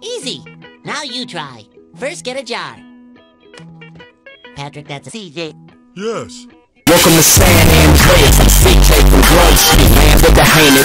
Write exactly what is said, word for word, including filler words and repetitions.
Easy. Now you try. First, get a jar. Patrick, that's a C J. Yes. Welcome to San Andreas. I'm C J from Grove Street, man with the heinous.